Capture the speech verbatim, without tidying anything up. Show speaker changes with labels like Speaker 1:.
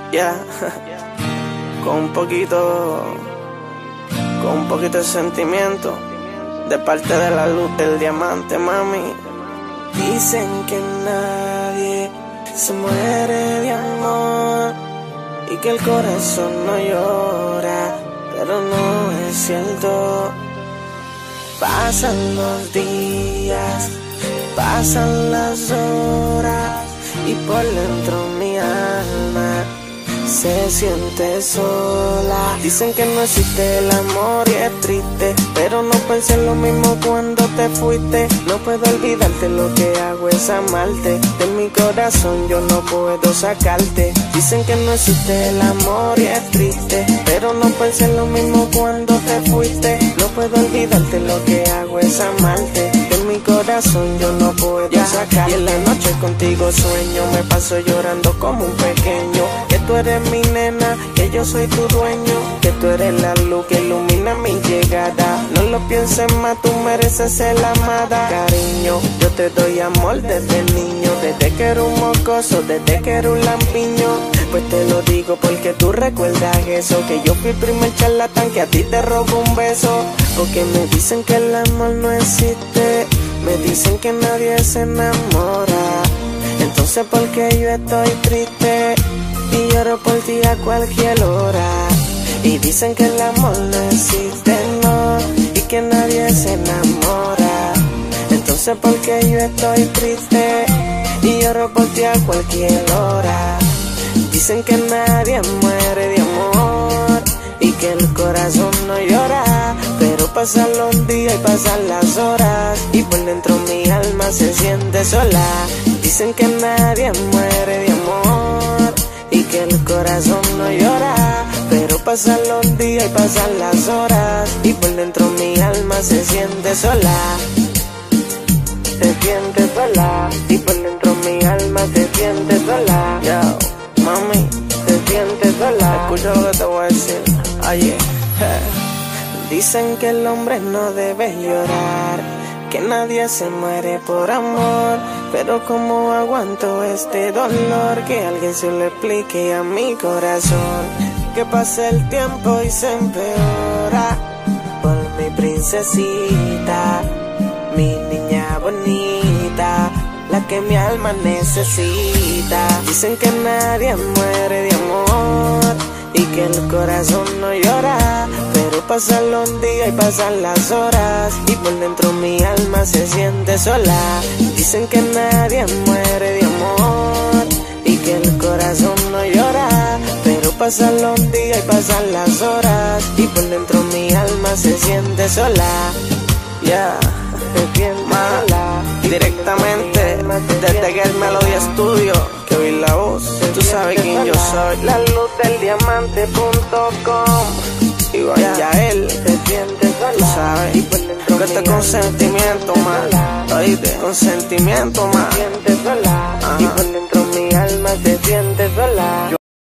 Speaker 1: Ya, con un poquito, con un poquito de sentimiento, de parte de la luz del diamante, mami. Dicen que nadie se muere de amor y que el corazón no llora, pero no es cierto. Pasan los días, pasan las horas y por dentro mi alma se siente sola. Dicen que no existe el amor y es triste, pero no pensé lo mismo cuando te fuiste. No puedo olvidarte, lo que hago es amarte. De mi corazón yo no puedo sacarte. Dicen que no existe el amor y es triste, pero no pensé lo mismo cuando te fuiste. No puedo olvidarte, lo que hago es amarte. De mi corazón yo no puedo yeah. sacarte. Y en la noche contigo sueño, me paso llorando como un pequeño. Que tú eres mi nena, que yo soy tu dueño, que tú eres la luz que ilumina mi llegada. No lo pienses más, tú mereces ser amada. Cariño, yo te doy amor desde niño, desde que era un mocoso, desde que era un lampiño. Pues te lo digo porque tú recuerdas eso, que yo fui el primer charlatán que a ti te robó un beso. Porque me dicen que el amor no existe, me dicen que nadie se enamora. Entonces ¿por qué yo estoy triste y lloro por ti a cualquier hora? Y dicen que el amor no existe, no, y que nadie se enamora. Entonces ¿por qué yo estoy triste y lloro por ti a cualquier hora? Dicen que nadie muere de amor y que el corazón no llora, pero pasan los días y pasan las horas y por dentro mi alma se siente sola. Dicen que nadie muere de amor y que el corazón no llora, pero pasan los días y pasan las horas y por dentro mi alma se siente sola. Se siente sola y por dentro mi alma se siente sola. Yo, mami, se siente sola. Escucha lo que te voy a decir. Oye, dicen que el hombre no debe llorar, que nadie se muere por amor, pero como aguanto este dolor, que alguien se lo explique a mi corazón. Que pase el tiempo y se empeora por mi princesita, mi niña bonita, la que mi alma necesita. Dicen que nadie muere de amor y que el corazón no llora, pero pasan los días y pasan las horas y por dentro mi alma se siente sola. Dicen que nadie muere de amor y que el corazón no llora, pero pasan los días y pasan las horas y por dentro mi alma se siente sola. Ya, yeah. Se siente sola. Directamente desde que el Melody Studio, que oí la voz, tú sabes quién yo soy. La luz del diamante punto com. Igual ya él, tú sabes, que este consentimiento más, oíste, consentimiento más. Y por dentro mi alma se siente sola.